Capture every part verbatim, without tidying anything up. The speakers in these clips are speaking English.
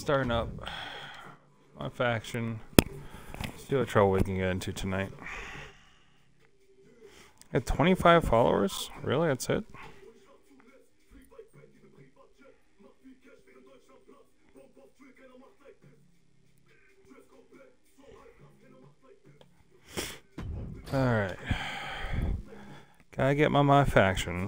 Starting up my faction. See what trouble we can get into tonight. At twenty-five followers? Really? That's it? Alright. Gotta get my MyFaction.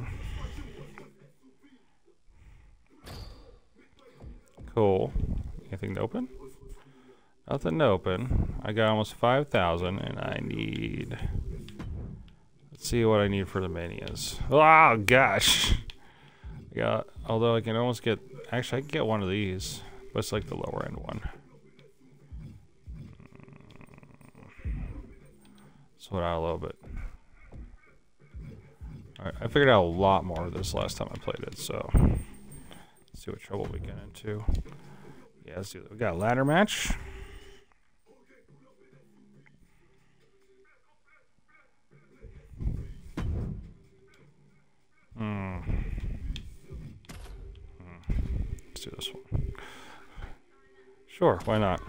Cool. Anything to open? Nothing to open. I got almost five thousand and I need... Let's see what I need for the manias. Oh gosh! Yeah, although I can almost get... Actually, I can get one of these. But it's like the lower end one. Slow down a little bit. Alright, I figured out a lot more of this last time I played it, so... Let's see what trouble we get into. Yeah, let's do that. We got a ladder match. Hmm. Hmm. Let's do this one. Sure, why not?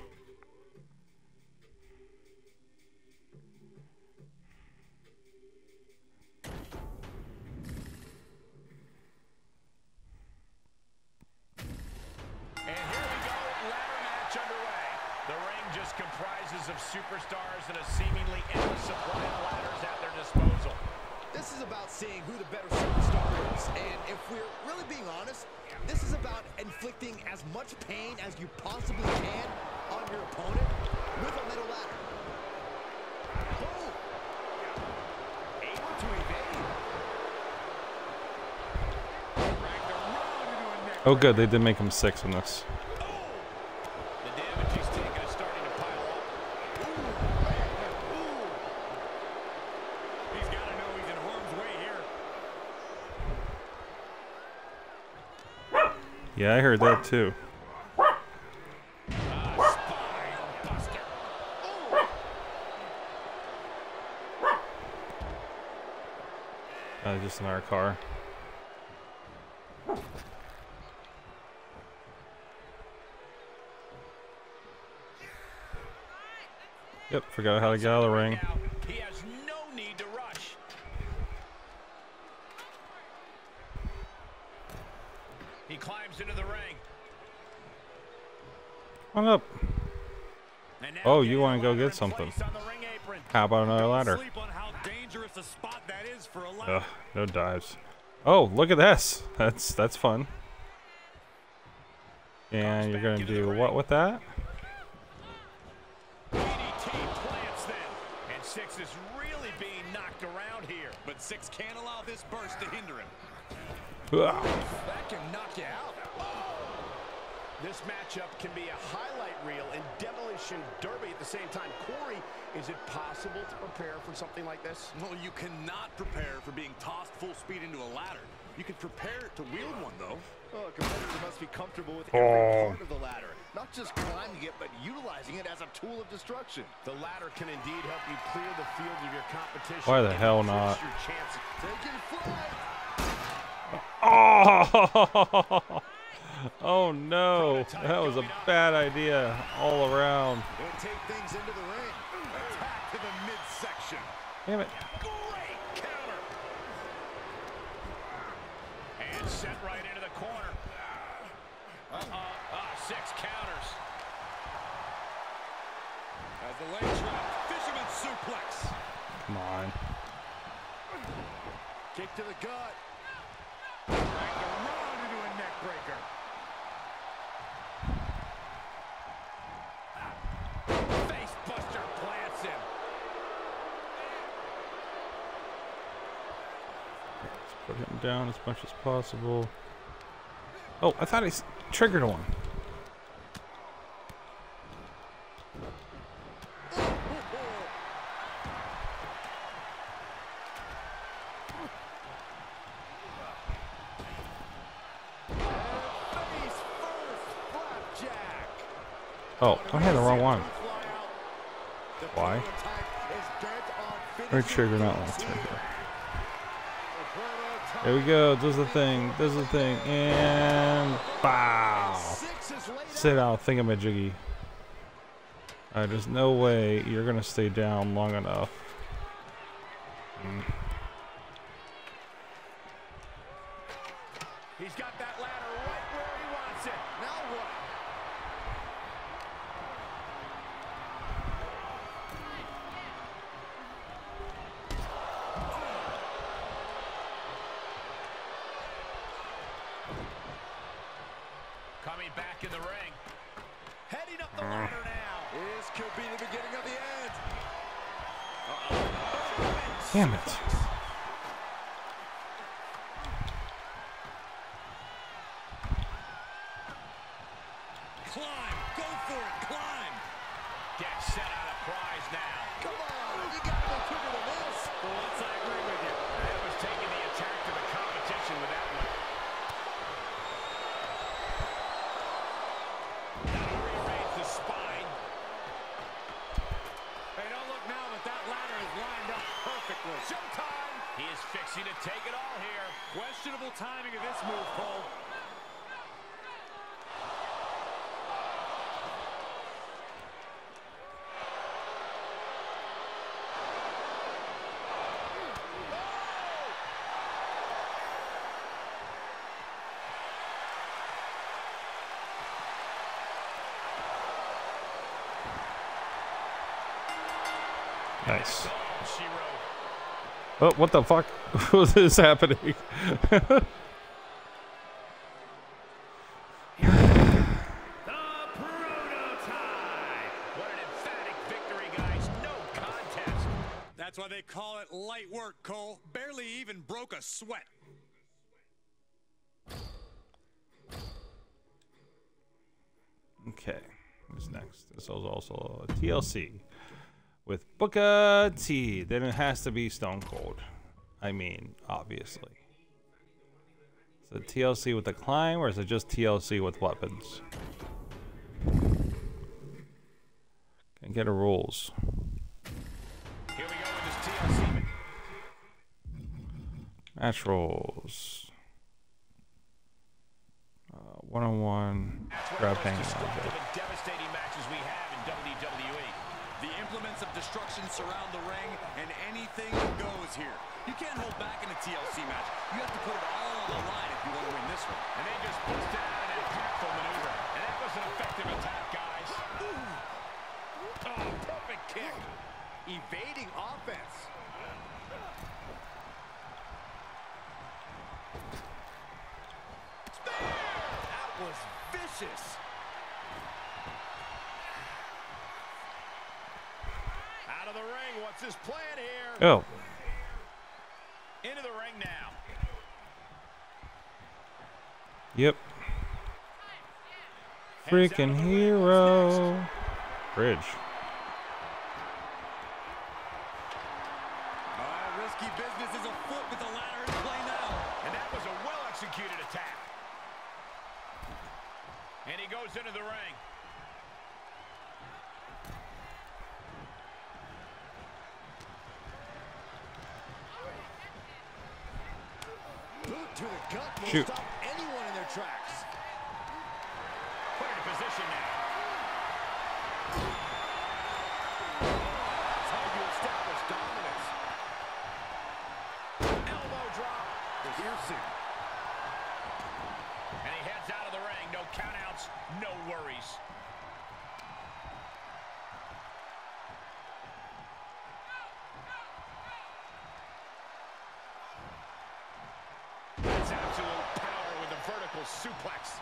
Of superstars and a seemingly endless supply of ladders at their disposal. This is about seeing who the better superstar is, and if we're really being honest, this is about inflicting as much pain as you possibly can on your opponent with a metal ladder. Boom! Able to evade. Oh good, they did make him six in this. Yeah, I heard that too. Uh, just in our car. Yep, forgot how to get out of the ring. He has no need to rush. He climbs into the ring. Come on up. Oh, you want to go get something? How about another ladder? Ugh, no dives. Oh, look at this. That's that's fun. And you're gonna do what with that? D D T plants them, and Six is really being knocked around here. But Six can't allow this burst to hinder him. That can knock you out. This matchup can be a highlight reel and demolition derby at the same time. Corey, is it possible to prepare for something like this? Well, you cannot prepare for being tossed full speed into a ladder. You can prepare to wield one, though. Oh, a competitor must be comfortable with every part of the ladder. Not just climbing it, but utilizing it as a tool of destruction. The ladder can indeed help you clear the field of your competition. Why the hell not? Taking flight. Oh! Oh no, that was a bad idea all around. They'll take things into the ring. Attack to the midsection. Damn it. Great counter. And sent right into the corner. Uh-uh. Uh, six counters. As the leg drop, fisherman suplex. Come on. Kick to the gut. Trying to run into a neck breaker. Facebuster plants him. Let's put him down as much as possible. Oh, I thought he s triggered one. Oh, I had the wrong one. Why? Or trigger, not left trigger. There we go. Does the thing. Does the thing. And bow. sit out thingamajiggy. Uh, there's no way you're gonna stay down long enough. Mm. He's got that ladder right where he wants it. Now what? Coming back in the ring. Heading up the ladder now. This could be the beginning of the end. Uh-oh. Damn it. Climb. Go for it. Climb. Get set out of prize now. Come on. You got no quicker than this. For once, I agree with you. That was taking the attack to the competition with that one. That'll rearrange the spine. Hey, don't look now, but that ladder is lined up perfectly. Showtime. He is fixing to take it all here. Questionable timing of this move, Cole. Nice. Oh, what the fuck was this happening? The Prototype. What an emphatic victory, guys. No contest. That's why they call it light work, Cole. Barely even broke a sweat. Okay, what's next? This was also a T L C with Booker T. Then it has to be Stone Cold. I mean, obviously. Is it T L C with the climb, or is it just T L C with weapons? Can't get a rules. Here we go with this T L C. Match rules. Uh, one-on-one. Grab hanging object. The devastating matches we have in W W E. The implements of destruction surround the ring, and anything goes here. You can't hold back in a T L C match. You have to put it all on the line if you want to win this one. And they just pushed down an impactful maneuver. And that was an effective attack, guys. Ooh. Oh, perfect kick. Evading offense. That was vicious. Out of the ring. What's his plan here? Oh. Into the ring now. Yep. Freaking hero. Bridge. Uh, risky business is afoot with the ladder in play now. And that was a well-executed attack. And he goes into the ring. Boot to the gut will Shoot. stop anyone in their tracks. Put in position now. That's how you establish dominance. Elbow drop. Piercing. And he heads out of the ring. No countouts, no worries. That's absolute power with a vertical suplex.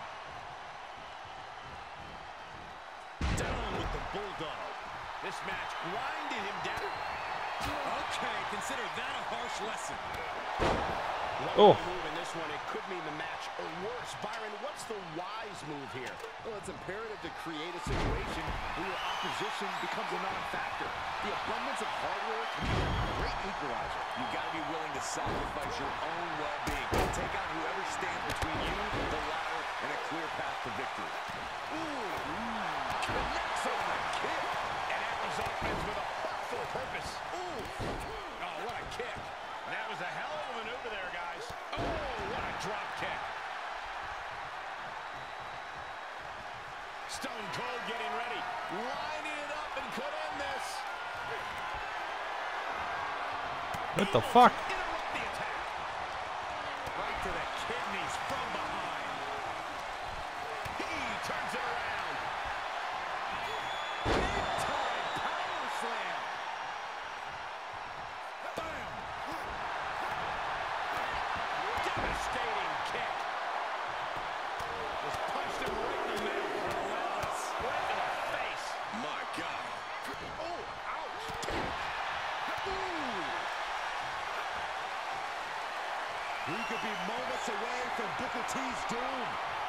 Down with the bulldog. This match grinded him down. Okay, consider that a harsh lesson. Oh. Move in this one, it could mean the match or worse. Byron, what's the wise move here? Well, it's imperative to create a situation where your opposition becomes a non-factor. The abundance of hard work can be a great equalizer. You've got to be willing to sacrifice your own well-being. Take out whoever stands between you, the ladder, and a clear path to victory. Ooh, connects on the kick. And that was offense with a hurtful purpose. Ooh. Oh, what a kick. That was a hell of a maneuver there, guys. Oh, what a drop kick. Stone Cold getting ready, lining it up and could end this. What the fuck? Interrupt the attack. Right to the kidneys from behind. He turns it around. Big time power slam. Bam. Devastating kick. Just punched him right in the middle. Relentless. Right in the face. My God. Oh, ouch. Ooh. We could be moments away from Booker T's doom.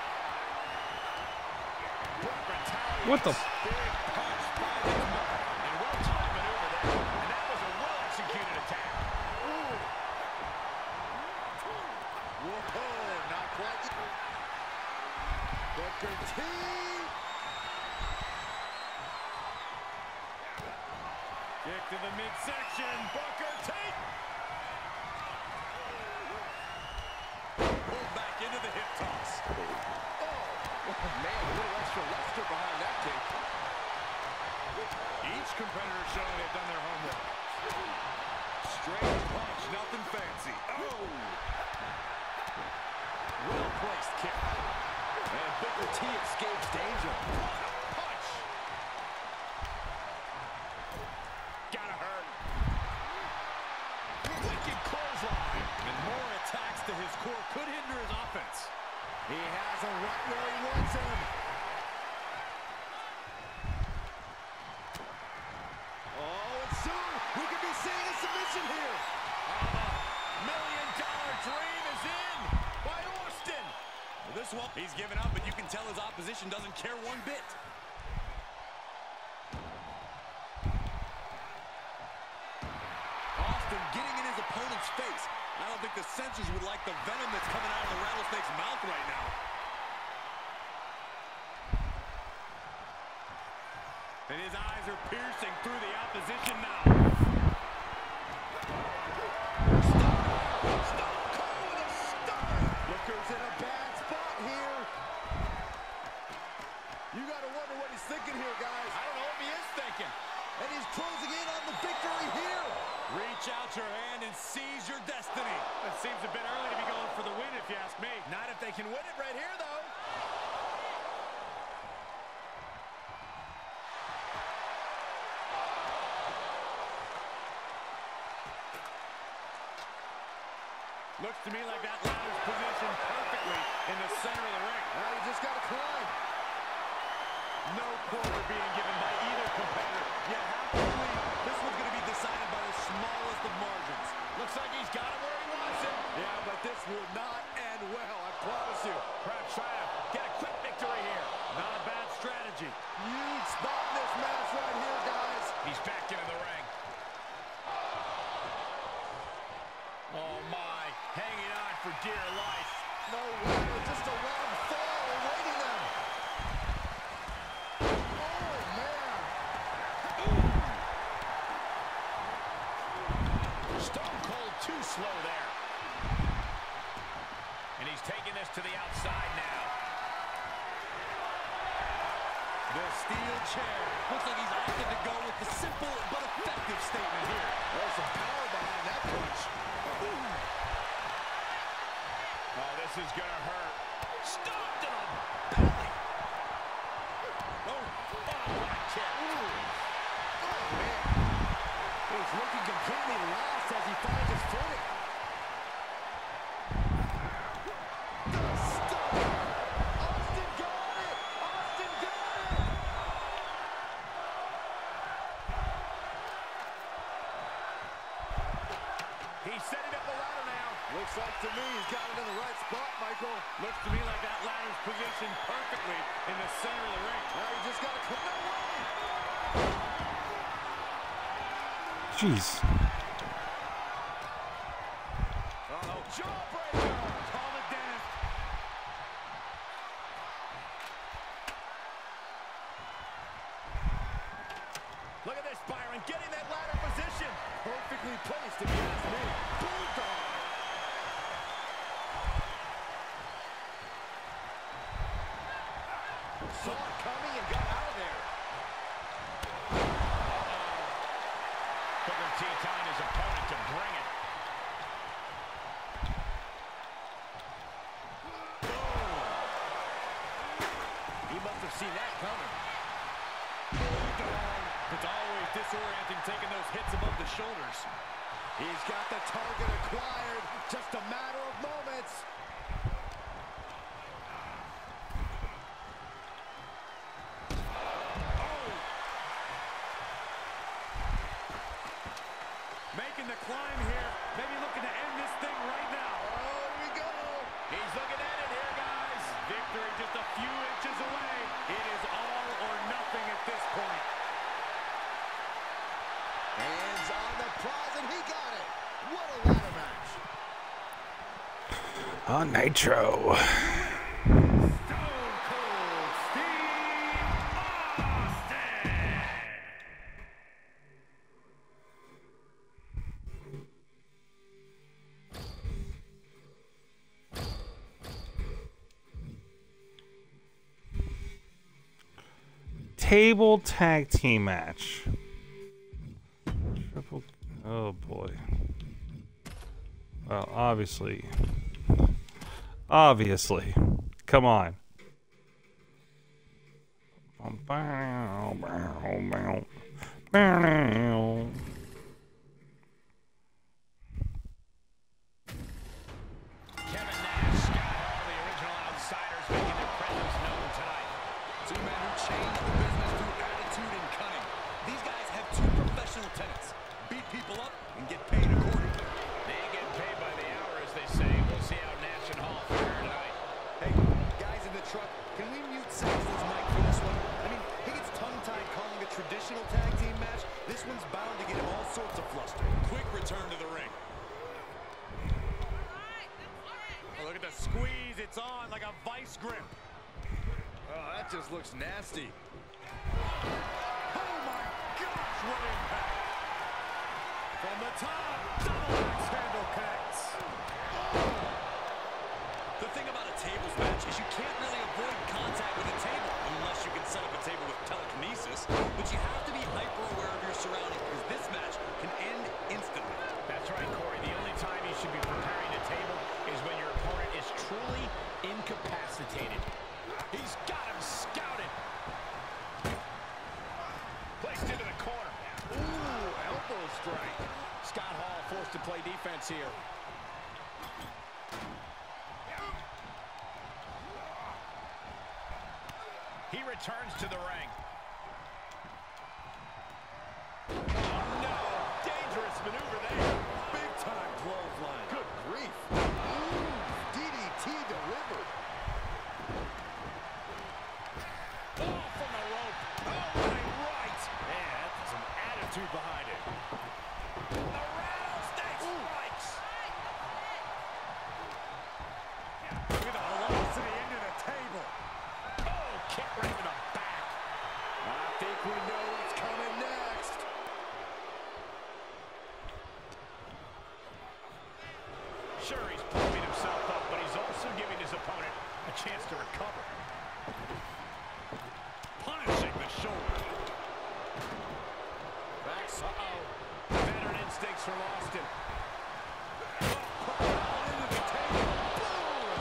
What the? Big punch by his mark. And well-timed maneuver there. And that was a well-executed attack. Ooh. Whoa, not quite. Booker T. Kick to the midsection. Booker T. Pulled back into the hip toss. Oh, man, a little extra luster behind that kick. Each competitor showing they've done their homework. Straight punch, nothing fancy. Oh! Well-placed kick. And Booker T escapes danger. Punch! Gotta hurt. Wicked clothesline. And more attacks to his core could hinder his offense. He has him right where he wants him. Oh, and soon we could be seeing a submission here. Million dollar dream is in by Austin. Well, this one, he's given up, but you can tell his opposition doesn't care one bit. Austin getting in his opponent's face. I don't think the censors would like the venom that's coming out of the rattlesnake's mouth right now. And his eyes are piercing through the opposition now. Stone Cold with a stunner. Booker's in a bad spot here. You got to wonder what he's thinking here, guys. I don't know if he is thinking. And he's closing in on the victory here. Reach out your hand and seize your destiny. It seems a bit early to be going for the win, if you ask me. Not if they can win it right here, though. Looks to me like that ladder's positioned perfectly in the center of the ring. Now you just got to climb. No quarter being given by either competitor. You have to believe this one's going to be decided by the smallest of margins. Looks like he's got him where he wants him. Yeah, but this will not end well, I promise you. Perhaps trying to get a quick victory here. Not a bad strategy. Huge spot in this match right here, guys. He's back into the ring. Oh, my. Hanging on for dear life. No ladder, just a round fall awaiting them. Oh, man. Stone Cold too slow there. And he's taking this to the outside now. The steel chair. Looks like he's opted to go with the simple but effective statement here. There's some power behind that punch. Oh, this is gonna hurt. Stomped in the belly. Oh, oh, what a kick. Oh, man. He's looking completely lost as he finds his footing. The stunner. Austin got it. Austin got it. He's setting up the ladder now. Looks like to me he's got it in the right spot, Michael. Looks to me like that ladder's positioned perfectly in the center of the ring. Now you just got to come that way. Jeez. Uh-oh, jawbreaker. Call it down. Look at this, Byron, getting that ladder position. Perfectly placed, if you ask me. Bulldog. Saw it coming and got out of there. Booker T telling his opponent to bring it. He must have seen that coming. It's always disorienting taking those hits above the shoulders. He's got the target acquired. Just a matter of moments. Oh. Making the climb here. Maybe looking to end this thing right now. Oh, here we go. He's looking at it here, guys. Victory just a few inches away. It is all or nothing at this point. Hands on the prize, and he got it. What a ladder match. On Nitro. Stone Cold Steve Austin. Table tag team match. Triple. Oh boy. Well, obviously. Obviously. Come on. Kevin Nash, Scott Hall, the original outsiders making their presence known tonight. Two men who changed the business through attitude and cunning. These guys have two professional tenets. Beat people up and get paid accordingly. They ain't getting paid by the hour, as they say. We'll see how Nash and Hall fare tonight. Hey, guys in the truck, can we mute Saxton's mic for this one? I mean, he gets tongue-tied calling a traditional tag team match. This one's bound to get him all sorts of flustered. Quick return to the ring. Oh, look at the squeeze. It's on like a vice grip. Oh, that just looks nasty. Oh, my gosh, what impact. From the top, double axe handle connects. The thing about a tables match is you can't really avoid contact with a table unless you can set up a table with telekinesis, but you have to be hyper aware of your surroundings because this match can end instantly. That's right, Corey. The only time you should be preparing the table is when your opponent is truly incapacitated. He's got him scouted. Placed into the corner. Ooh, elbow strike. Scott Hall forced to play defense here. He returns to the ring. Oh, no. Dangerous maneuver there. Big time clothesline. Good grief. Ooh, D D T delivered. Oh, from the rope. Oh, right. Man, that's some attitude behind it. The rattlesnake strikes. Look at the velocity into the table. Oh, kick right to the back. I think we know what's coming next. Sure, he's pumping himself up, but he's also giving his opponent a chance to recover. Punishing the shoulder. Backs. Uh-oh. Veteran instincts from Austin. Oh, into the table. Boom!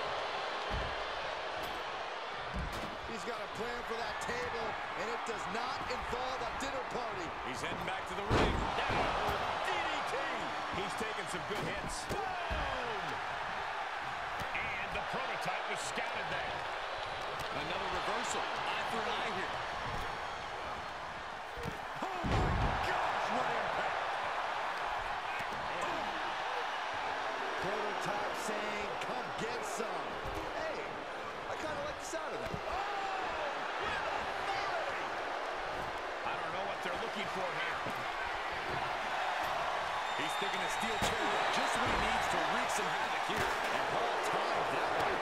He's got a plan for that table, and it does not involve a dinner party. He's heading back to the ring. Down. D D T. He's taking some good hits. Boom! And the prototype was scouted there. Another reversal. Eye for an eye here. Oh my gosh, what impact! Prototype saying, come get some. Hey, I kind of like the sound of that. I don't know what they're looking for here. He's thinking a steel chair just what he needs to wreak some havoc here. And Hall timed that one.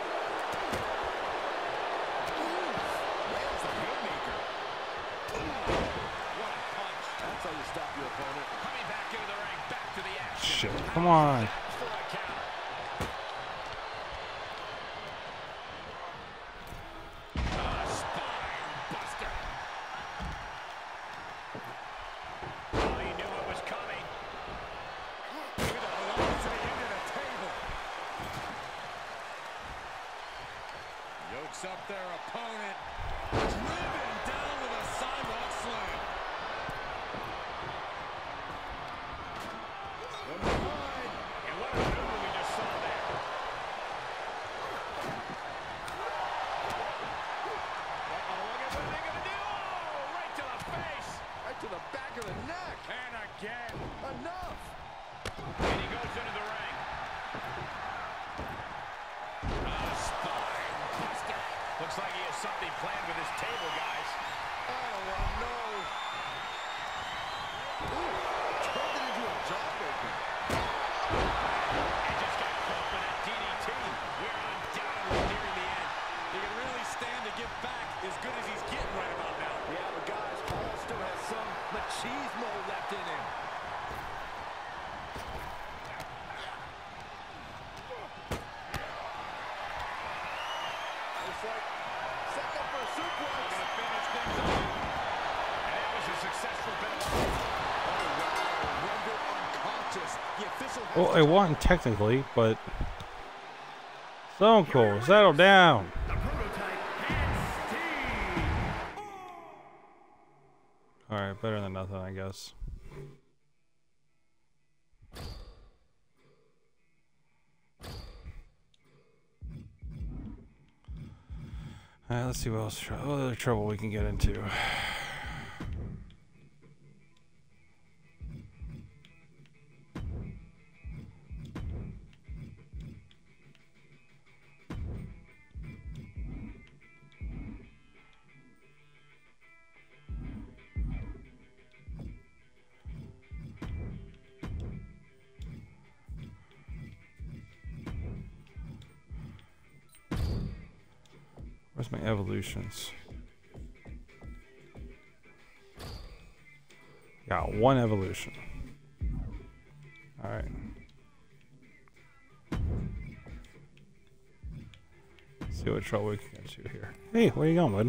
Ooh, lands the haymaker. Ooh, what a punch. That's how you stop your opponent. Coming back into the ring, back to the action. Shit, come on. For a count. Uh, what are they going to do? Oh, right to the face. Right to the back of the neck. And again. Enough. And he goes into the ring. A spine buster. Looks like he has something planned with his table, guys. I don't want to know. Ooh, turned it into a jawbreaker. He just got caught with that D D T. We're undoubtedly nearing the end. He can really stand to get back as good as he's getting right about now. Yeah, but guys, Paul still has some machismo left in him. Looks like setting up for a suplex. Gonna finish things off. And it was a successful bit of Oh, wow. Rendered unconscious. The official has Well, I won technically, but Stone Cold, settle down. the prototype and Steve. All right, better than nothing, I guess. All right, let's see what else. What other trouble we can get into. Where's my evolutions? Got one evolution. All right. Let's see what trouble we can get to here. Hey, where you going, bud?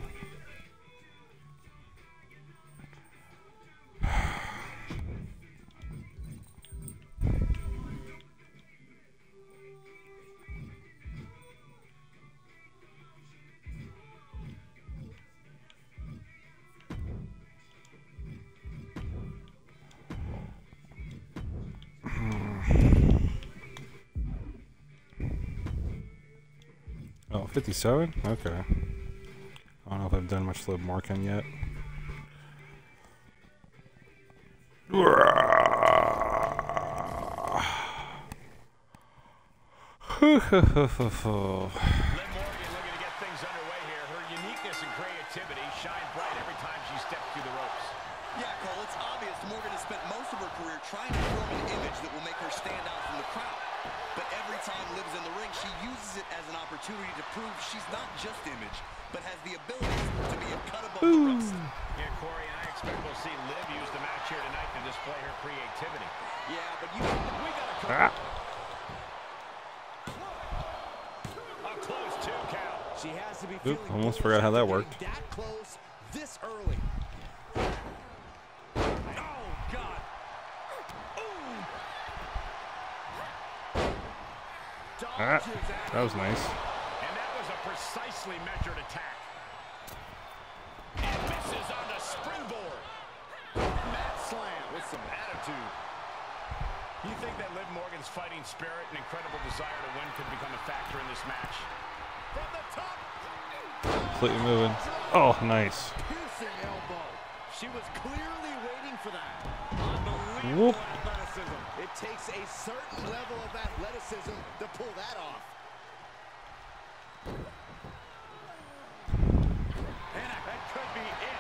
Oh, fifty-seven? Okay. I don't know if I've done much lib marking yet. Liv Morgan looking to get things underway here. Her uniqueness and creativity shine bright every time she steps through the ropes. Yeah, Cole, it's obvious Morgan has spent most of her career trying to form an image that will make her stand out from the crowd. But every time Liv's in the ring, she uses it as an opportunity to prove she's not just image, but has the ability to be a cut above the rest. Yeah, Corey, and I expect we'll see Liv use the match here tonight to display her creativity. Yeah, but you we gotta come. Ah. A close two count. She has to be Oop, feeling almost bullish forgot how that after worked. getting that close this early. Oh, God. Ah, that was nice. And that was a precisely measured attack. And misses on the springboard. Mat slam with some attitude. You think that Liv Morgan's fighting spirit and incredible desire to win could become a factor in this match? From the top. Completely moving. Oh, nice. Piercing elbow. She was clearly waiting for that. Whoop. Athleticism. It takes a certain level of athleticism to pull that off. And that could be it.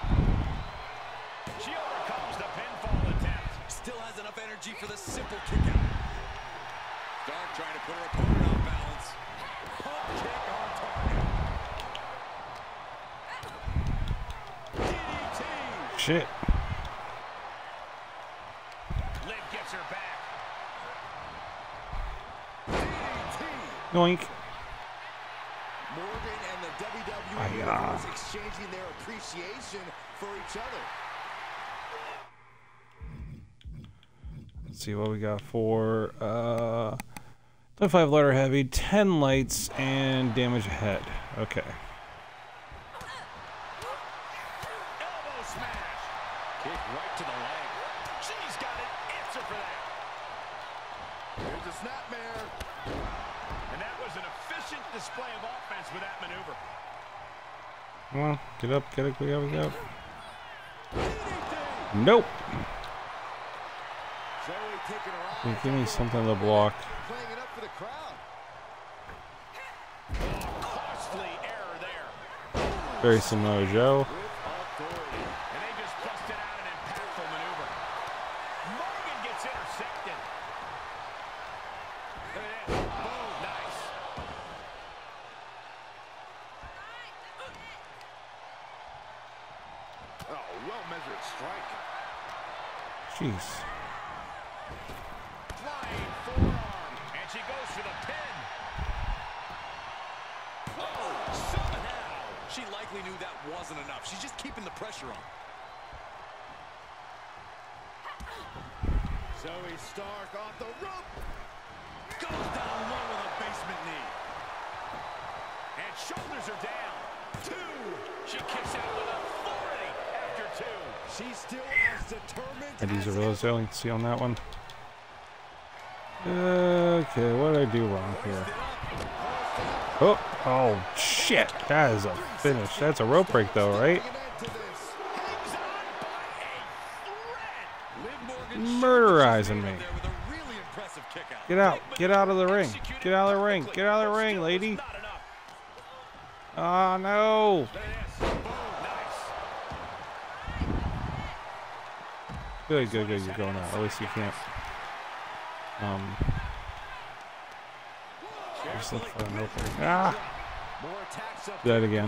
She overcomes the pinfall attempt. Still has enough energy for the simple kick out. Stark trying to put her opponent off balance. Pump kick on target. D D T. Shit. Liv gets her back. D D T. Yoink. Morgan and the W W E Aye, Universe ah. exchanging their appreciation for each other. Let's see what we got for uh, twenty-five letter heavy, ten lights, and damage ahead. Okay. Elbow smash. Kick right to the leg. She's got an answer for that. Here's a snapmare. And that was an efficient display of offense with that maneuver. Come on, get up, get up, get up, get up. Nope. Hey, give me something to block. Playing it up for the crowd. Costly error there. Very similar to Joe. And they just busted out an impactful maneuver. Morgan gets intercepted. Look at this. Boom. Nice. Oh, well-measured strike. Jeez. Flying forearm. And she goes for the pin. Oh, somehow. She likely knew that wasn't enough. She's just keeping the pressure on. Zoe Stark off the rope. Goes down low with a basement knee. And shoulders are down. Two. She kicks out with authority after two. She's still as determined I use a as resiliency on that one. Okay, what did I do wrong here? Oh, oh shit! That is a finish. That's a rope break, though, right? Murderizing me. Get out! Get out of the ring! Get out of the ring! Get out of the ring, lady! Oh no! Good, good, good. You're going out. At least you can't. Um. Just look for an opening. Ah! Do that again.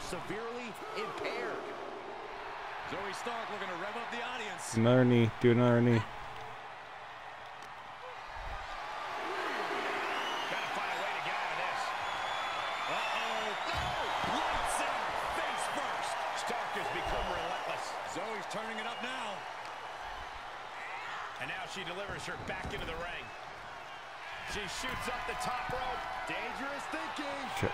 Zoe Stark looking to rev up the audience. Another knee. Do another knee. Gotta find a way to get out of this. Uh-oh. No! Lights out. Face first. Stark has become relentless. Zoe's turning it up now. And now she delivers her back into the ring. She shoots up the top rope. Dangerous thinking. Shit.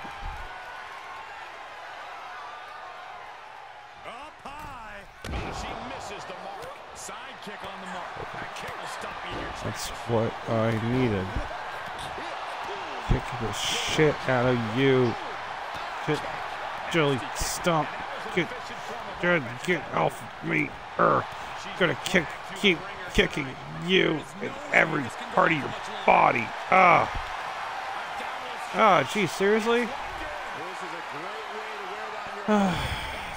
Up high. Oh, she misses the mark. Side kick on the mark. That kick will stop you in your tracks. That's what I needed. Kick the shit out of you. Get Joey Stump. Get, get, get off me. Er, gonna kick, keep kicking you in every part of your body. Ah. Ah, geez, seriously? Ah.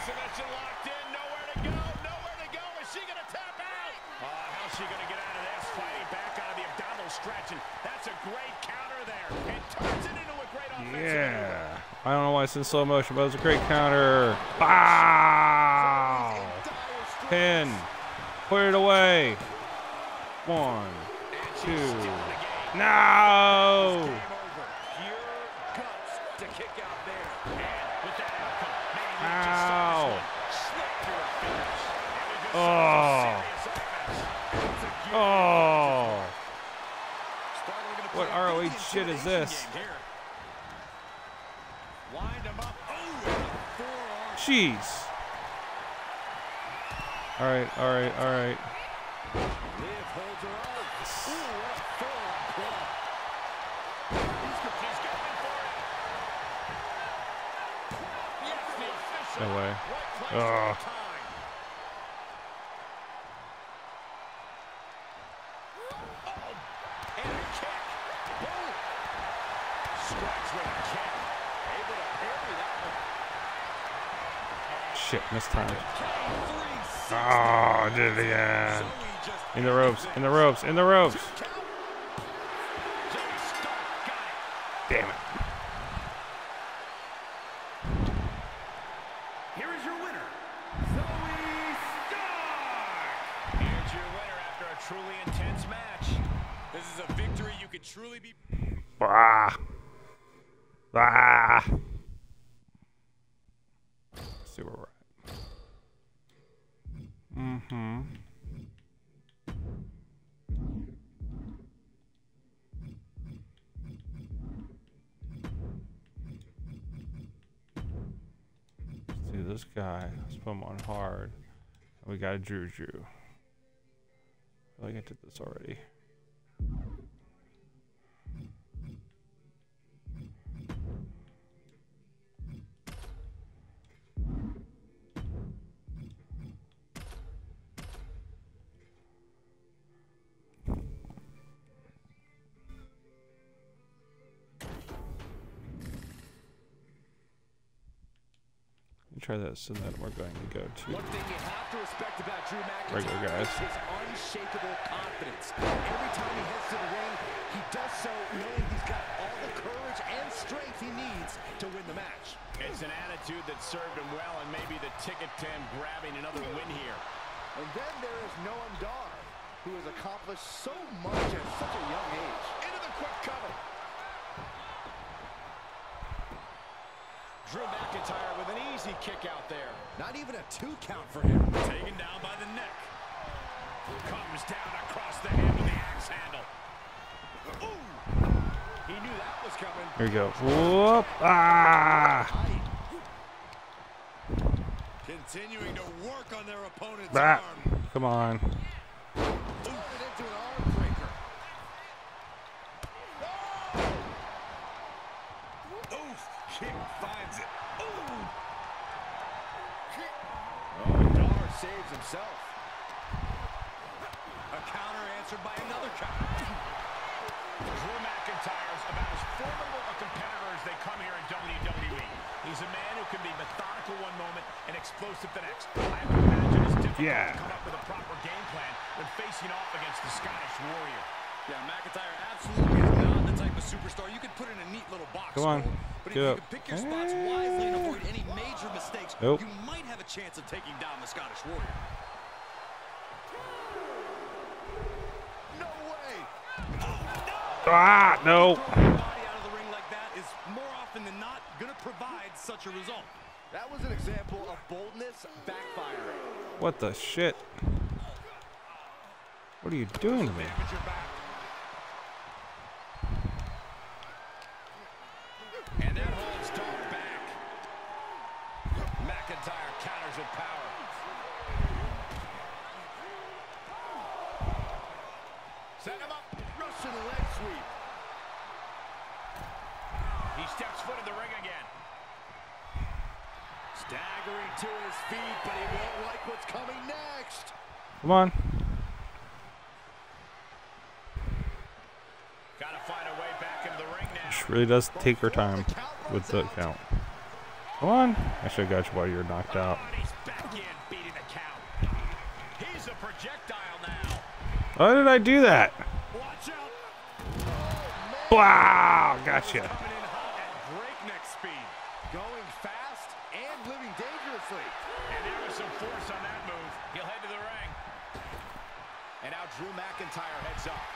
Yeah. I don't know why it's in slow motion, but it was a great counter. Wow. Pin. Put it away. One, two. No. Ow. Oh. Oh. What R O H shit is this? Jeez. All right, all right, all right. No way. Ugh. Shit, missed time. Oh, did it again. In the ropes, in the ropes, in the ropes. Damn it. Here is your winner, Zoe Stark. Here's your winner after a truly intense match. This is a victory you could truly be. Ah. Ah. Let's see where we're at. Mm-hmm. See this guy. Let's put him on hard. And we got a Juju. I feel like I did this already. try this, and then we're going to go to One thing you have to respect about Drew McIntyre regular guys. is his unshakable confidence. Every time he heads to the ring, he does so knowing he's got all the courage and strength he needs to win the match. It's an attitude that served him well and maybe the ticket to him grabbing another win here. And then there is Noam Dar, who has accomplished so much at such a young age. Into the quick cover. Drew McIntyre with an easy kick out there. Not even a two count for him. Taken down by the neck. Comes down across the head with the axe handle. Ooh! He knew that was coming. Here we go. Whoop! Ah! Continuing to work on their opponent's Bah. arm. Come on. Turned it into an arm breaker. Oof! Kick finds it. Ooh! Oh, Dar saves himself. A counter answered by another counter. Drew McIntyre is about as formidable a competitor as they come here in W W E. He's a man who can be methodical one moment and explosive the next. I have to imagine it's difficult Yeah. to come up with a proper game plan when facing off against the Scottish Warrior. Yeah, McIntyre absolutely is not the type of superstar you could put in a neat little box. Come on. score. But if Get you up. can pick your spots wisely and avoid any major mistakes, Nope. you might have a chance of taking down the Scottish Warrior. No way! Ah! No. Throwing your body out of the ring like that is more often than not going to provide such a result. That was an example of boldness backfiring. What the shit? What are you doing to me? Damage your back. And that holds Dar back. McIntyre counters with power. Set him up. Russian leg sweep. He steps foot in the ring again. Staggering to his feet, but he won't like what's coming next. Come on. Gotta find a way back into the ring now. She really does take her time with the count. Come on. I should have got you while you were knocked out. Oh, and he's back in, beating the count. He's a projectile now. Why did I do that? Watch out. Wow! Gotcha. Coming in hot at breakneck speed. Going fast and living dangerously. And there was some force on that move. He'll head to the ring. And now Drew McIntyre heads up.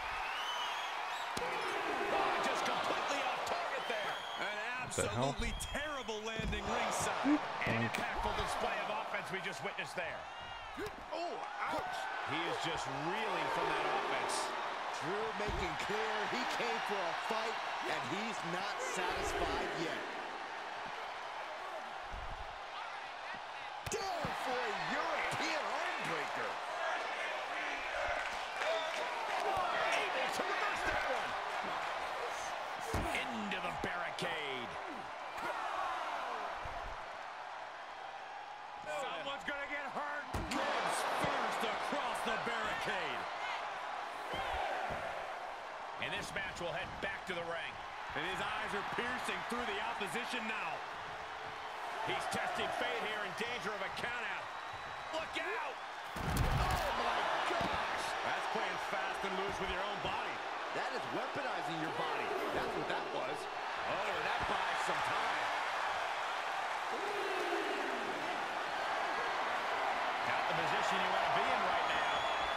Oh, just completely off target there. An the hell? absolutely terrible landing ringside. An impactful display of offense we just witnessed there. Oh, ouch! He is just reeling from that offense. Drew making clear he came for a fight, and he's not satisfied yet. Down for a European arm breaker. Able to reverse that one. Into the barricade. Someone's gonna get hurt. Goes first across the barricade. And this match will head back to the ring. And his eyes are piercing through the opposition now. He's testing fate here, in danger of a countout. Look out! Oh my gosh! That's playing fast and loose with your own body. That is weaponizing your body. That's what that was. Oh, and that buys some time. Not the position you want to be in right now.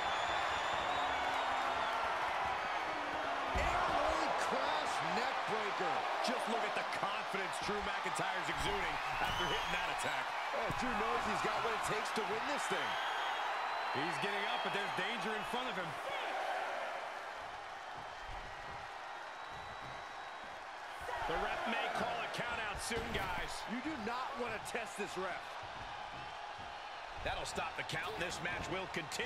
Airway crash neck breaker. Just look at the confidence Drew McIntyre's exuding after hitting that attack. Oh, Drew knows he's got what it takes to win this thing. He's getting up, but there's danger in front of him. The ref may call a countout soon, guys. You do not want to test this ref. That'll stop the count. This match will continue.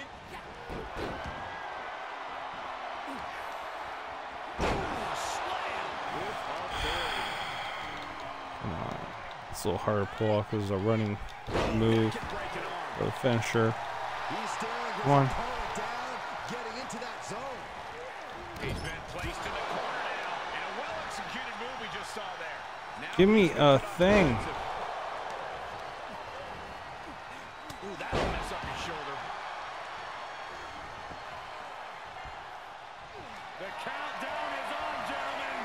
It's a little harder to pull off because it's a running move or a finisher. He's staring his Come on. opponent down, getting into that zone. He's been placed in the corner now. And a well-executed move we just saw there. Now Give me a thing. Ooh, that'll mess up your shoulder. The countdown is on, gentlemen.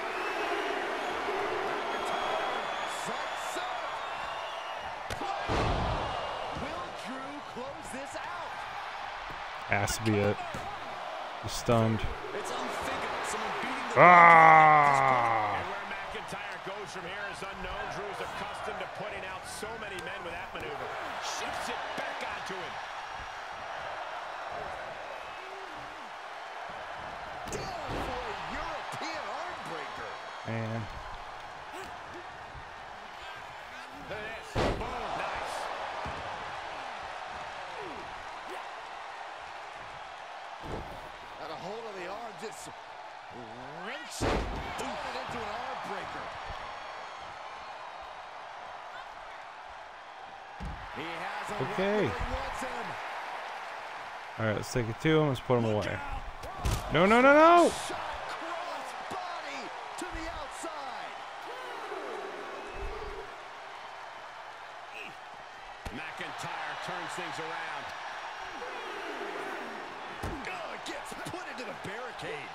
Sunset. Will Drew close this out? Has to be it. He's stunned. It's unthinkable. Someone beating the Ah! And where McIntyre goes from here is unknown. Drew's accustomed to putting out so many men with that maneuver. Shifts it back onto him. Down for a European arm breaker. And Look at this. Boom. Nice. Got a hold of the arm, just wrenching, throwing it into an arm breaker. He has a Okay. right where he wants him. all right, let's take it to him. Let's put him away. No, no, no, no! Shot cross body to the outside. McIntyre turns things around. Oh, it gets put into the barricade.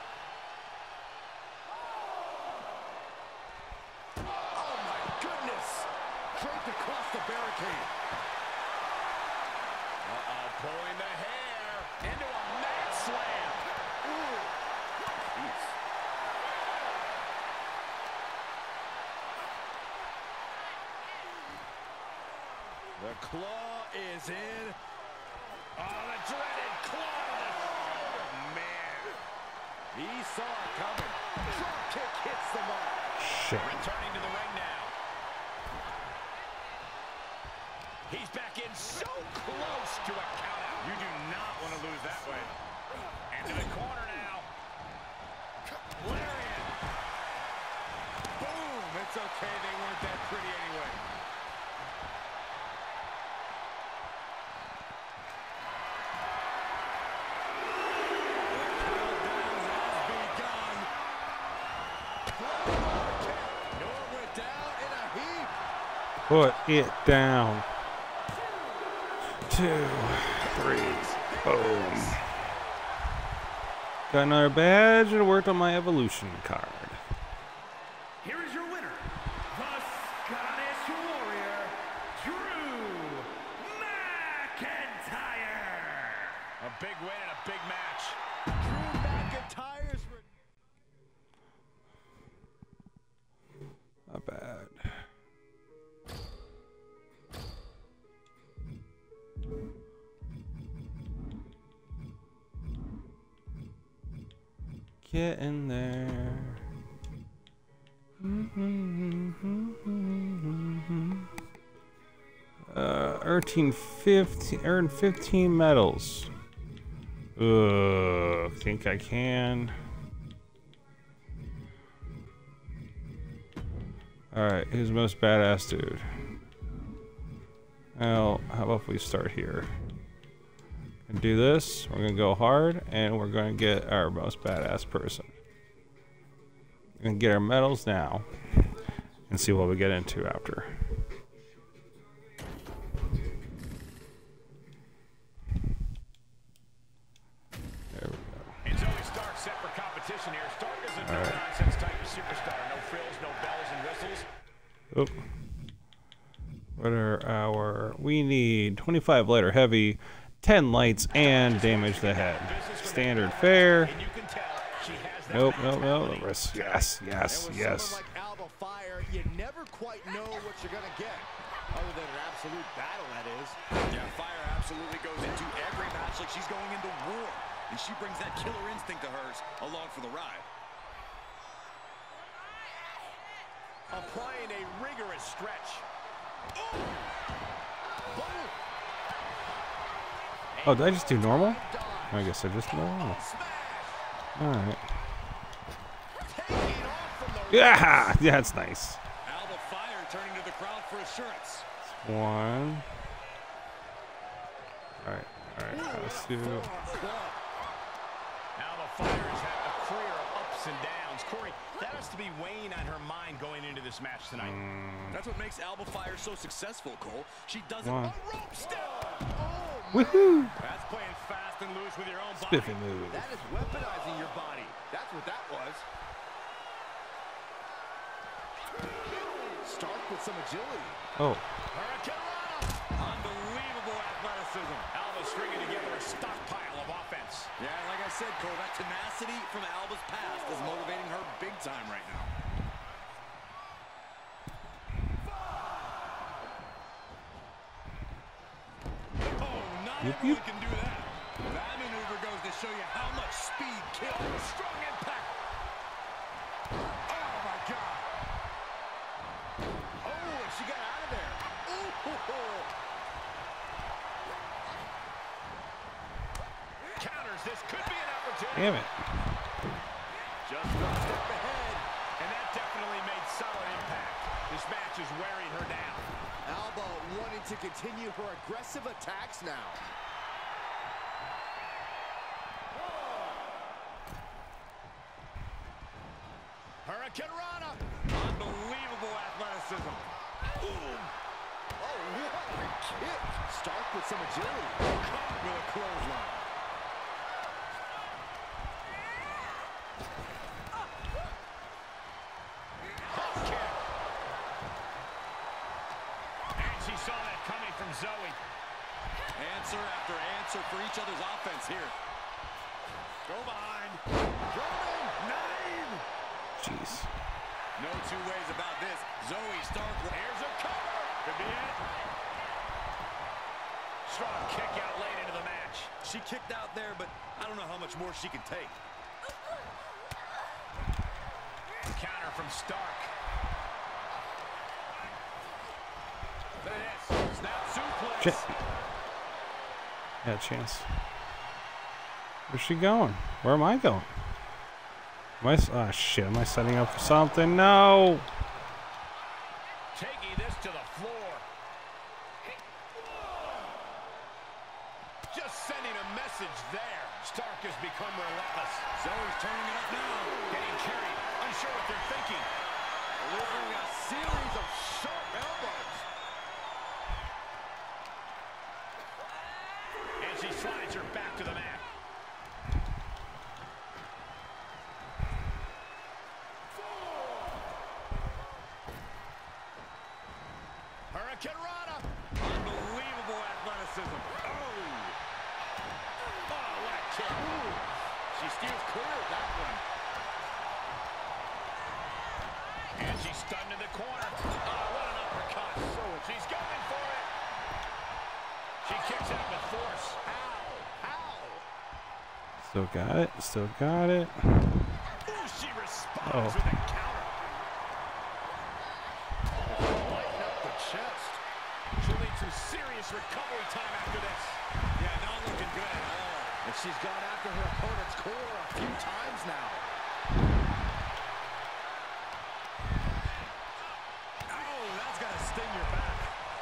Oh my goodness! Draped across the barricade. Uh-oh, pulling the hair into a mat slam. Ooh. Jeez. The claw is in. Oh, the dreaded claw. Oh, man. He saw it coming. Drop kick hits the mark. Shit. Returning to the ring now. He's back in so close to a countout. You do not want to lose that way. Into the corner now. Lariat. Boom! It's okay. They weren't that pretty anyway. Put it down. Two, three, boom. Got another badge and it worked on my evolution card. Here is your winner, the Scottish Warrior, Drew McIntyre. A big win and a big match. Drew McIntyre's. Not bad. Get in there. Uh, earning fifteen, earn fifteen medals. Ugh, think I can. Alright, who's the most badass dude? Well, how about if we start here? And do this, we're gonna go hard, and we're gonna get our most badass person. We're gonna get our medals now, and see what we get into after. There we go. It's always Stark set for competition here. Stark is a no-nonsense type of superstar. No frills, no bells and whistles. Oh. What are our... We need twenty-five lighter heavy, ten lights, and damage the head. Standard fare. And you can tell she has that Nope, nope, mentality. nope. Yes, yes, And with yes. someone like Alba Fyre, you never quite know what you're gonna get, other than an absolute battle, that is. Yeah, Fire absolutely goes into every match like she's going into war. And she brings that killer instinct to hers along for the ride. Applying a rigorous stretch. Oh, did I just do normal? I guess I just normal. Alright. Yeah, yeah, that's nice. Alba Fyre turning to the crowd for assurance. One. Alright, alright, let's do. Alba Fyre has had a career of ups and downs. Corey, that has to be weighing on her mind going into this match tonight. Mm, That's what makes Alba Fyre so successful, Cole. She doesn't... one. A rope step! Woohoo! That's playing fast and loose with your own body. Spiffy move. That is weaponizing your body. That's what that was. Stark with some agility. Oh. Unbelievable athleticism. Alba stringing together a stockpile of offense. Yeah, like I said, Cole, that tenacity from Alba's past is motivating her big time right now. Oh, not Yep, everyone yep. can do that. That maneuver goes to show you how much speed kills. Strong impact. Oh, my God. Oh, and she got out of there. Ooh. Counters. This could be an opportunity. Damn it. Just one step ahead. And that definitely made solid impact. This match is wearing her down. Alba wanting to continue her aggressive attacks now. Hurricane Rana. Unbelievable athleticism. Ooh. Oh, what a kick. Stark with some agility. Caught with a clothesline. Hop kick. And she saw that coming from Zoe. Answer after answer for each other's offense here. Go behind. German nine. Jeez. No two ways about this. Zoe Stark. Here's a cover. Could be it. Strong kick out late into the match. She kicked out there, but I don't know how much more she can take. Counter from Stark. Look at this. Snap suplex. Shit. Had a chance. Where's she going? Where am I going? Am I, oh shit, am I setting up for something? No! Taking this to the floor. Just sending a message there. Stark has become relentless. Zoe's turning it up now. Getting carried. Unsure what they're thinking. Delivering a series of sharp elbows. And she slides her back to the mat. Hurricane Rana. Unbelievable athleticism. Oh. Oh, what a kick. Ooh. She steers clear of that one. And she's stunned in the corner. Oh, what an uppercut. So she's going for it. She kicks out with force. Ow. Ow. Still got it. Still got it. Ooh, she responds Oh. with a counter. Lighten up the chest. She'll need some serious recovery time after this. Yeah, not looking good at all. And she's gone after her opponent's core a few times now. Oh, that's got to sting your back.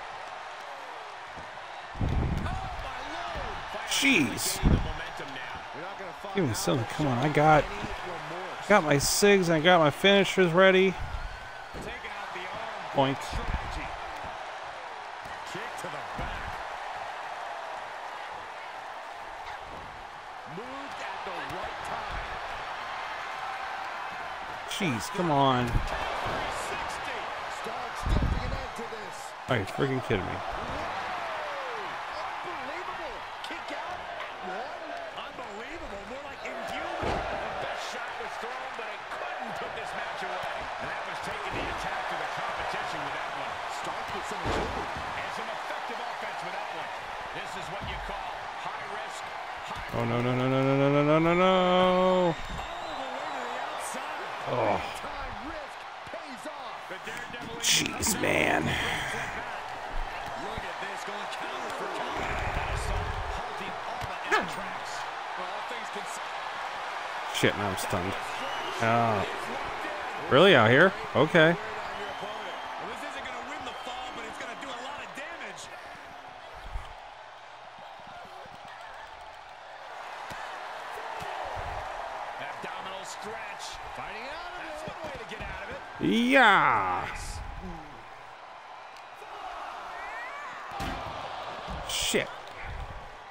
Oh, my lord. Jeez. Gaining the momentum now. You're not gonna find Give me Alba something. Come on. I showing got any remorse. got my SIGs and I got my finishers ready. Taking out the arm. Point. Strategy. Kick to the back. Moved at the right time. Jeez, come on. three sixty. Stark stepping an end to this. Are you freaking kidding me? Unbelievable. Kick out. One. Unbelievable. More like inhuman. The best shot was thrown, but it couldn't put this match away. And that was taking the attack to the competition with that one. Stark with some agility. And some effective offense with that one. This is what you call high risk, high Oh no no no no no no no no no! all the way to the outside. Oh, Time risk pays off. The daredevil. jeez, man. Look at this, going counter for counter. Assault halting Alba in her tracks. Well, all things considered. Shit, now I'm stunned. Oh, really out here? Okay. Wear down your opponent. Well, this isn't going to win the fall, but it's going to do a lot of damage. Abdominal stretch. Fighting out of it. That's one way to get out of it. Yeah. Shit.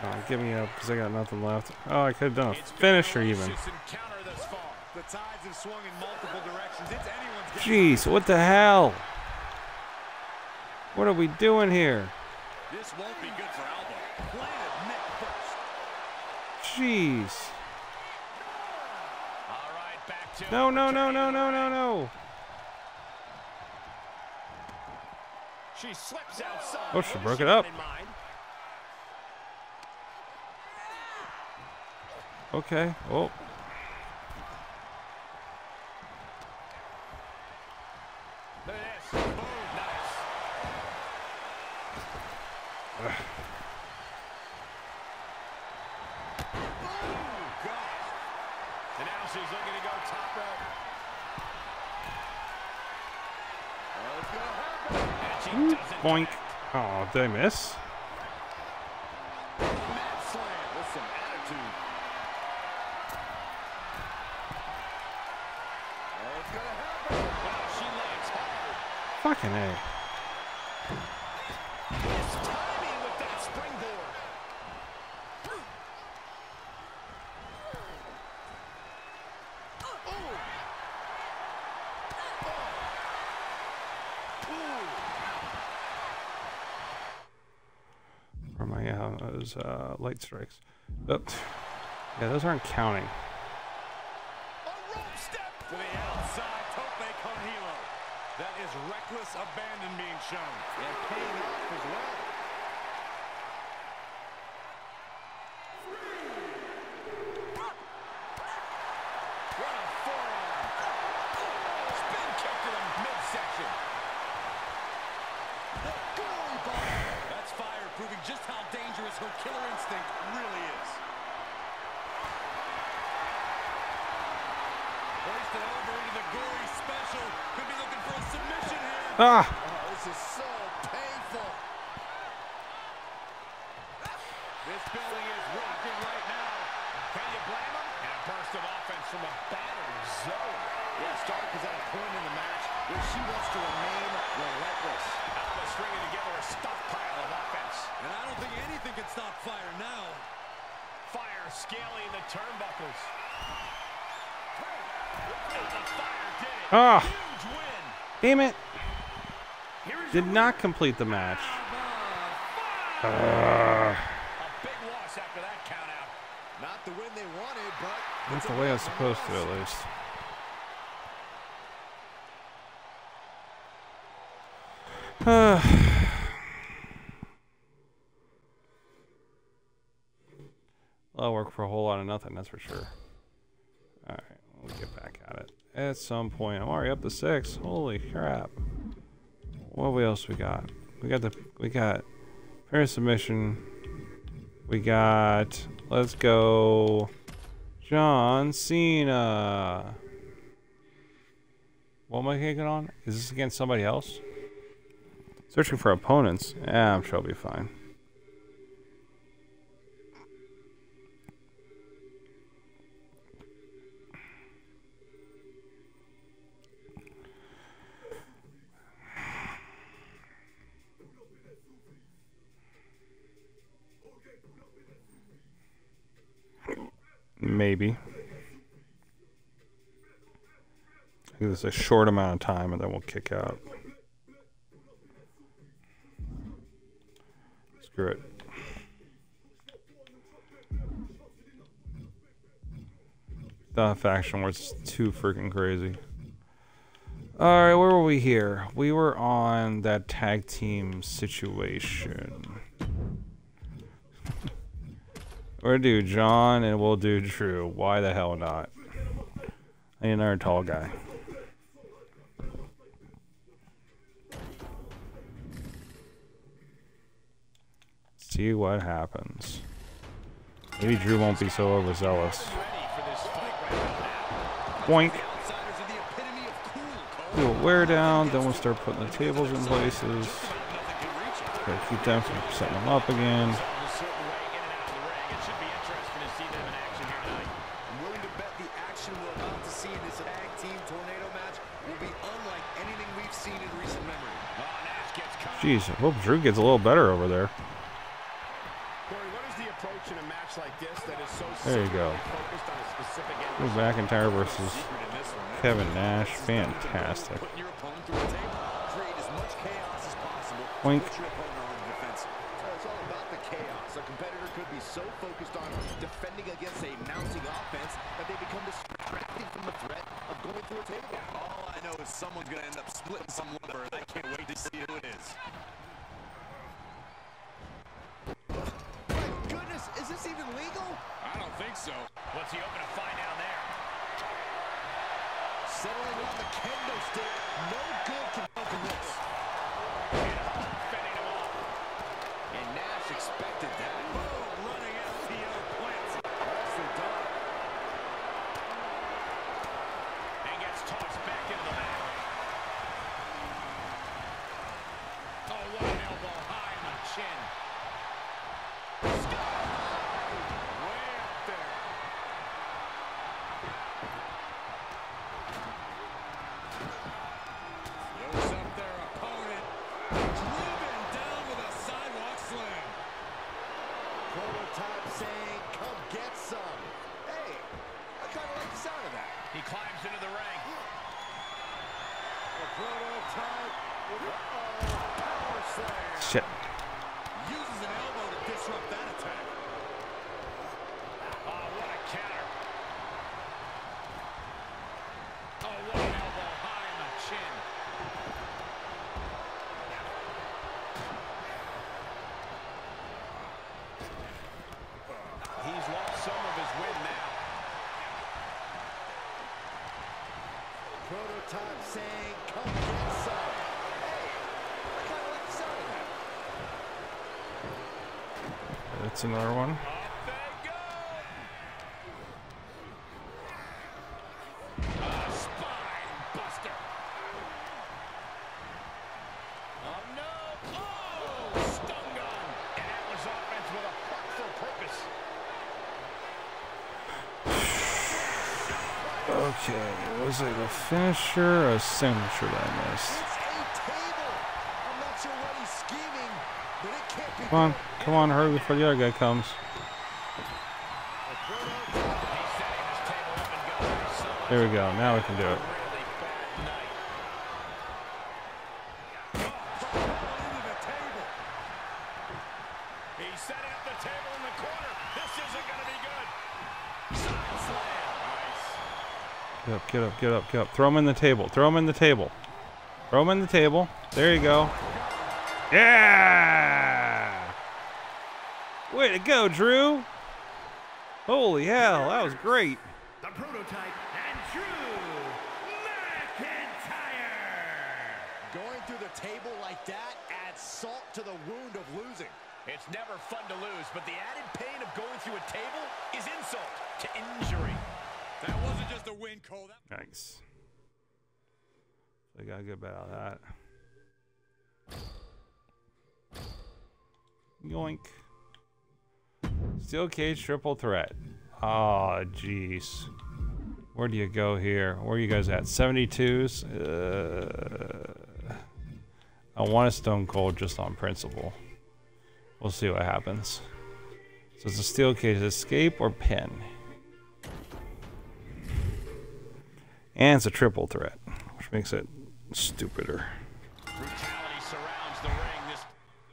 Oh, give me up, because I got nothing left. Oh, I could have done a finisher even. The tides have swung in multiple directions. It's anyone's Jeez, what the hell? What are we doing here? This won't be good for Alba. Planted neck first. Jeez. All right, back to No, no, no, no, no, no, no. She slips outside. Oh, she broke it up. Okay. Oh. Look at this. Boom. Nice. Oh, God. And now she's looking to go top rope. Oh, it's going to happen. And she doesn't. Boink. Oh, did I miss? Mat slam with some attitude. Oh, it's going to happen. Wow, she lands hard. Fucking A. Nice timing with that springboard. Or my, yeah, those uh, light strikes. Oops. Yeah, those aren't counting. A rope step to the outside. Tope con hilo. That is reckless abandon being shown. And paying off as well. What a forearm. Spin kick to the midsection. The goalie bar. That's Fyre proving just how dangerous her killer instinct really is. Hoisted over into the gory special. Could be looking for a submission here. Ah! Oh, this is so painful. This building is rocking right now. Can you blame him? And a burst of offense from a battered Zoe. Yeah, Stark is at a point in the match where she wants to remain relentless. Alba stringing together a stockpile of offense. And I don't think anything can stop Fyre now. Fyre scaling the turnbuckles. Alba Fyre did it. Ah! Huge win. Damn it! Here is Did your not complete the match. Uh, A big loss after that count out. Not the win they wanted, but that's the way I was supposed to, at least. I'll work for a whole lot of nothing, that's for sure. Alright, we'll get back at it. At some point. I'm already up to six. Holy crap. What else we got? We got the we got pair submission. We got let's go John Cena. What am I taking on? Is this against somebody else? Searching for opponents. Yeah, I'm sure I'll be fine. Maybe. I think it's a short amount of time and then we'll kick out. Screw it. The faction where it's too freaking crazy. Alright, where were we here? We were on that tag team situation. We'll do John and we'll do Drew. Why the hell not? I need another tall guy. See what happens. Maybe Drew won't be so overzealous. Boink. Do a wear down, then we'll start putting the tables in places. Gotta keep them from setting them up again. Jeez, I hope Drew gets a little better over there. Corey, what is the approach match like this that is so There you go. focused on a specific end. Drew McIntyre versus Kevin Nash. Fantastic. Putting your opponent through a table. Create as much chaos as possible. Oink. Put your opponent on the defense. So it's all about the chaos. A competitor could be so focused on defending against a mounting offense that they become distracted from the threat of going through a table. All I know is someone's going to end up splitting some lumber, and I can't wait to see who it is. My goodness, is this even legal? I don't think so. What's he hoping to find down there? Settling on the kendo stick. No good can come from this. Fending him off. And Nash expected that. Boom, running F T O plants. Nicely done. And gets tossed back into the mat. Oh, what an elbow high on the chin. Sky high. Way up there. Throws up their opponent. Driven down with a sidewalk slam. Prototype saying, come get some. Hey, I kind of like the sound of that. He climbs into the ring. The Prototype with uh-oh, power slam. Shit. Uses an elbow to disrupt that attack. Oh, what a counter. Oh, what an elbow high on the chin. He's lost some of his win now. Prototype saying, come get some. Hey, I kind of like the sound of that. That's another one. Up they go. A spine buster. Oh, no. Oh, stun gun. And that was offense with a heartful purpose. Okay, was it a finisher or a signature that I missed? It's a table. I'm not sure what he's scheming, but it can't be Come on, good. come on, hurry before the other guy comes. The Prototype. He's setting this table up and going. Someone's There we go, now we can do it. really bad night. Oh, into the table. He's setting up the table in the corner. This isn't going to be good. Side slam. Nice. Get up, get up, get up, get up. Throw him in the table. Throw him in the table. Throw him in the table. There you go. Yeah! Way to go, Drew. Holy hell, that was great. The Prototype and Drew McIntyre. Going through the table like that adds salt to the wound of losing. It's never fun to lose, but the added pain of going through a table is insult to injury. That wasn't just a win, Cole. That Nice. They got a good bet out of that. Yoink. Steel cage triple threat. Oh, jeez. Where do you go here? Where are you guys at? seventy-twos? Uh, I want a Stone Cold just on principle. We'll see what happens. So it's a steel cage escape or pin. And it's a triple threat, which makes it stupider. Brutality surrounds the ring. This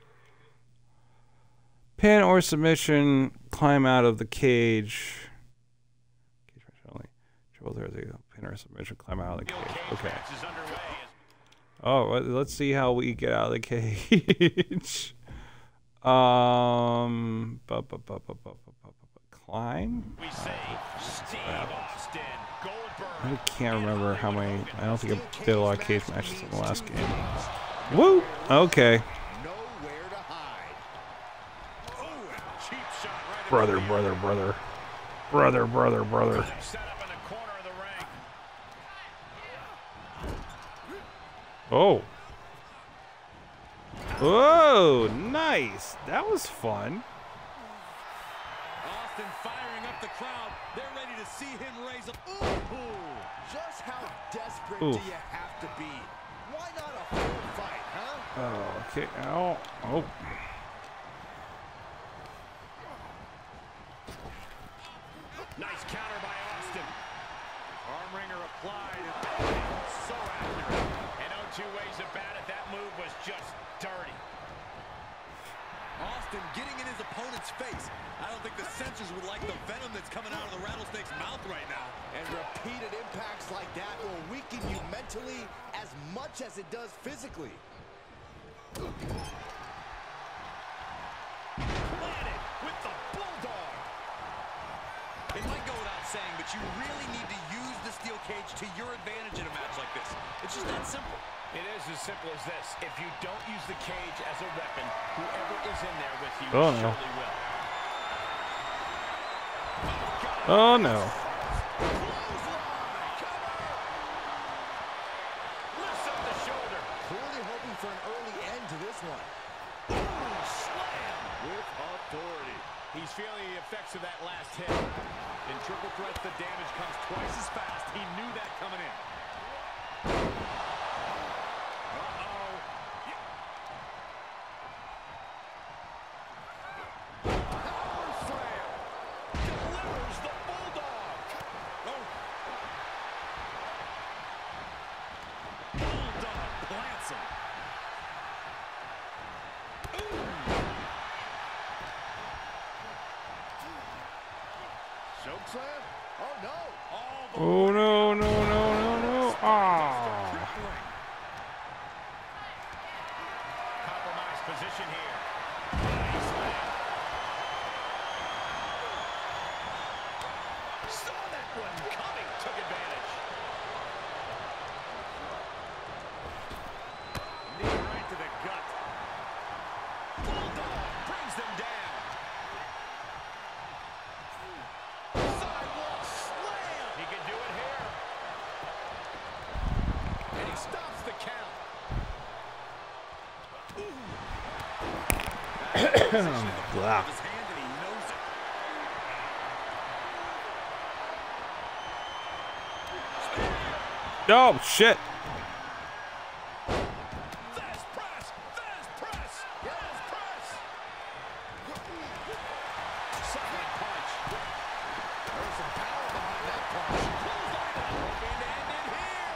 Pin or submission, climb out of the cage. Cage match only. Triple threat, pin or submission, climb out of the steel cage. cage Okay. match is underway. Oh, well, let's see how we get out of the cage. um, bu- bu- bu- bu- bu- bu- bu- bu- bu- climb. We say Steve Austin, Goldberg. I can't remember how many. I don't think I did a lot of cage matches in the last game. Woo! Okay. Nowhere to hide. Oh, cheap shot right in Brother, the brother, brother. Brother, brother, brother. set up in the corner of the ring. Oh. Whoa, nice. That was fun. Austin firing up the crowd. They're ready to see him raise a. Ooh. Just how desperate Oof. do you have to be? Why not a full fight, huh? Oh, okay. Ow. Oh. Nice counter by Austin. Arm wringer applied. So accurate. And no two ways about it. That move was just dirty. Austin getting in his opponent's face. I don't think the censors would like the venom that's coming out of the rattlesnake's mouth right now. And repeated impacts like that will weaken you mentally as much as it does physically. Planted with the bulldog. It might go without saying, but you really need to use the steel cage to your advantage in a match like this. It's just that simple. It is as simple as this. If you don't use the cage as a weapon, whoever is in there with you Oh, no. surely will. Oh no. Lifts up the shoulder. Clearly hoping for an early end to this one. Boom, slam. With authority. He's feeling the effects of that last hit. In triple threats, the damage comes twice as fast. He knew that coming in. Uh-oh. Power slam. Delivers the bulldog. Oh. Bulldog plants him. Choke slam? Oh no! All the Oh no, no, no, no, no. Ah. compromised position here. Body slam. Saw that one coming. Took advantage. Knee right to the gut. Bulldog brings them down. Sidewalk slam. He can do it here. And he stops the count. Blah. His hand and he knows it. Oh shit. Fast press! Fast press! Fast press! Solid punch. There's some power behind that punch. Hoping to end it here.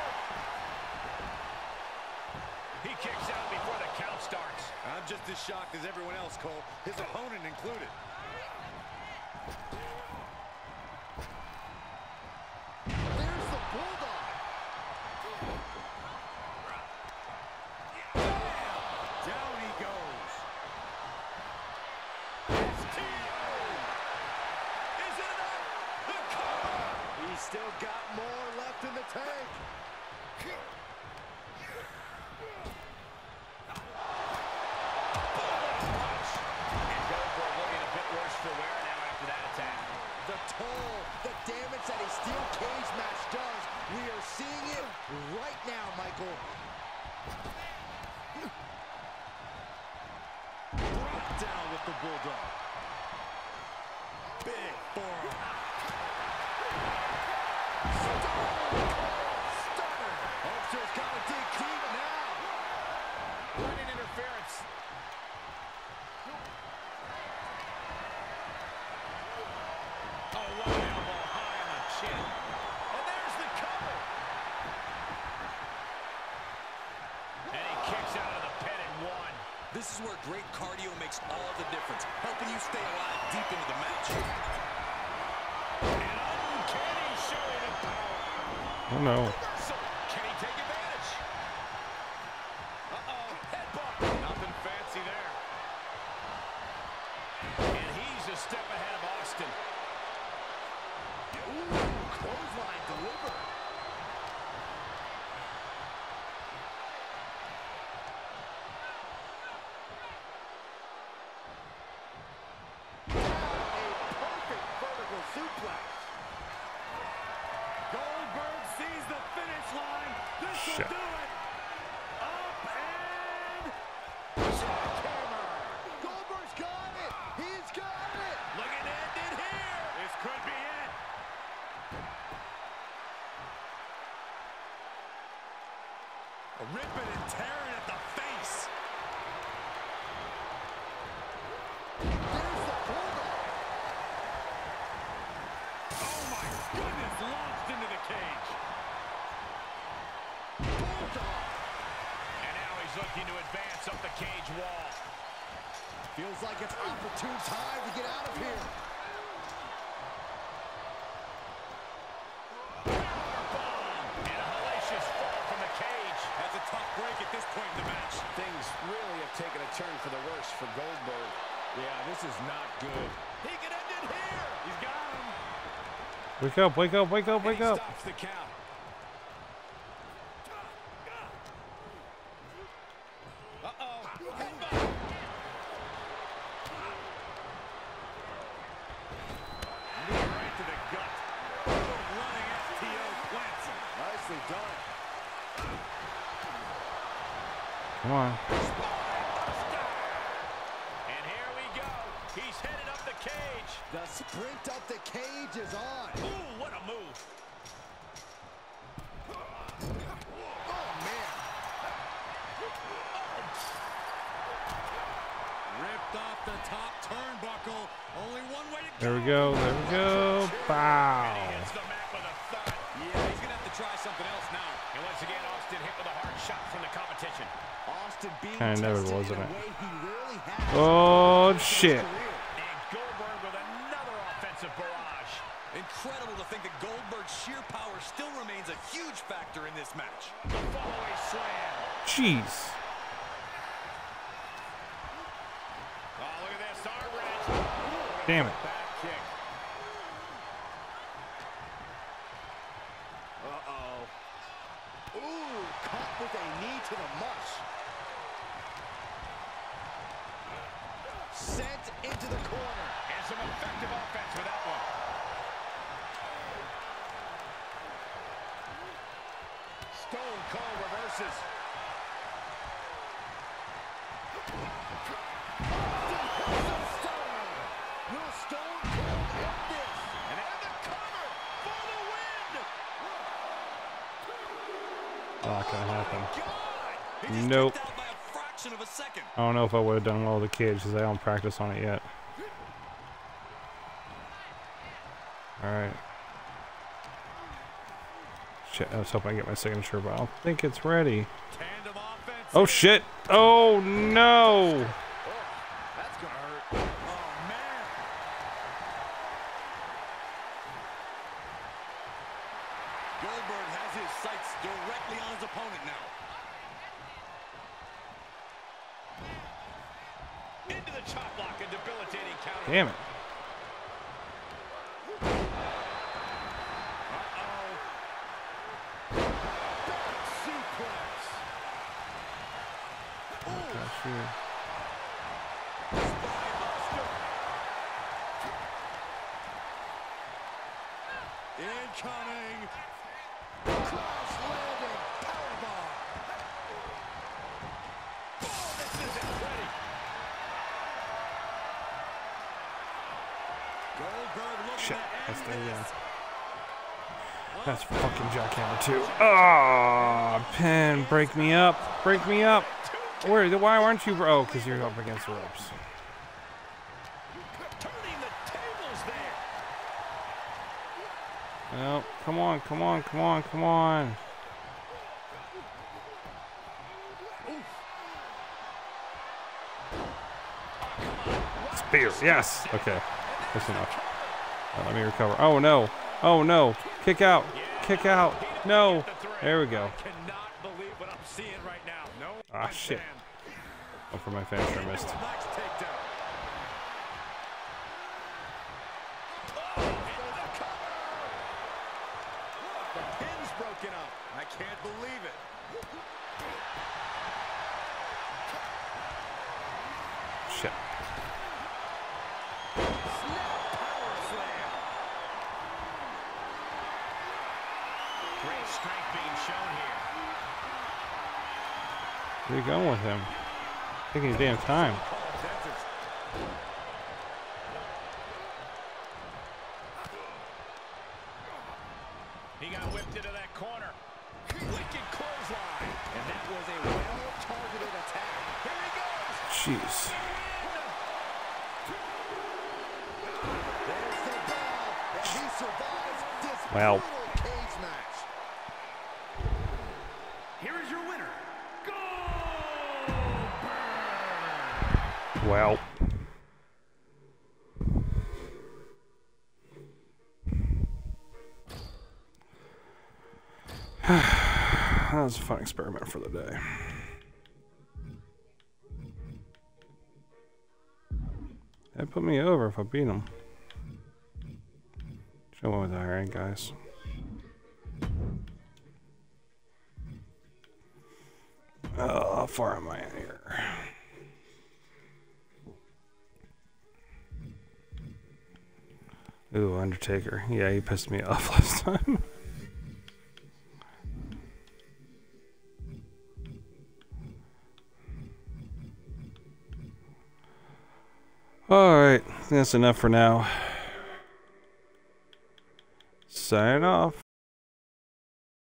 He kicks out before the count starts. I'm just as shocked as everyone else, Cole, his opponent included. There's the bulldog. Down he goes. S T O. Is it enough? The cover. He's still got more left in the tank. And Goldberg looking a bit worse for wear now after that attack. The toll, the damage that a steel cage match does, we are seeing it right now, Michael. Brought down with the bulldog. Big forearm. Stunner. Holster's got to dig deep now. Running interference. Oh, low elbow high on the chin. And there's the cover. And he kicks out of the pin and one. This is where great cardio makes all the difference, helping you stay alive deep into the match. And uncanny showing of power. Oh no. So, can he take advantage? Uh-oh, headbutt. Nothing fancy there. And he's a step ahead of Austin. Ooh, clothesline delivered. A perfect vertical suplex. Goldberg sees the finish line. This will Shit. do it. Up and jackhammer. Goldberg's got it. He's got it. Looking to end it here. This could be it. looking to advance up the cage wall. Feels like it's opportune time to get out of here. And a hellacious fall from the cage. That's a tough break at this point in the match. Things really have taken a turn for the worse for Goldberg. Yeah, this is not good. He can end it here. He's got him. Wake up, wake up, wake up, wake And he up. stops the count. Uh-oh. Headbutt. Knee right to the gut. Running S T O plants him. Nicely done. Come on. And here we go. He's headed up the cage. The sprint up the cage is on. Ooh, what a move. Oh, man. Ripped off the top turnbuckle. Only one way to go. There we go, there we go. Bow. And he hits the mat with a thud. Yeah, he's gonna have to try something else now. And once again, Austin hit with a hard shot from the competition. Austin being Kinda tested inevitable, isn't in a it? way he rarely has. Oh, in his shit. career. And Goldberg with another offensive barrage. Incredible to think that Goldberg's sheer power still remains a huge factor in this match. The follow-away slam. Jeez. Oh, look at this. Arm wrench. Damn it. Back kick. Uh-oh. Ooh, caught with a knee to the mush. Sent into the corner. And some effective offense with that one. Stone Cold reverses. Will Stone Cold end this? And then the cover for the win. Not gonna happen. God. He just Nope. kicked out by a fraction of a second. I don't know if I would have done well with the cage because I don't practice on it yet. Alright. Shit, I was hoping I get my signature, but I don't think it's ready. Tandem offense. Oh shit! Oh no! That's gonna hurt. Oh, man. Goldberg has his sights directly on his opponent now. Into the chop block and debilitating counter. Damn it. Suplex. Gosh, shoot. Incoming. Cross landing. Powerbomb. Oh, this isn't ready. Goldberg looking Shit, to that's end the, this. uh, that's fucking jackhammer too. Ah, pin, break me up, break me up. Where? Why aren't you, bro? Oh, because you're up against the ropes. Turning the tables there. No, come on, come on, come on, come on. Spear, yes. Okay, that's enough. Right, let me recover. Oh no, oh no. Kick out, kick out. No. There we go. I cannot believe what I'm seeing right now. No. Ah, shit. Oh, for my finisher, I missed. Nice takedown. The pin's broken up. I can't believe it. Shit. Great strength being shown here. Where are you going with him? Taking your damn time. He got whipped into that corner. Wicked clothesline. And that was a well-targeted attack. Here he goes. Jeez. There's the bell, and he survives this Well. brutal cage match. Here is your winner, Goldberg! Well. That was a fun experiment for the day. That put me over if I beat him. Should have went with the higher end guys. Oh, how far am I in here? Ooh, Undertaker. Yeah, he pissed me off last time. Alright, I think that's enough for now. Sign off.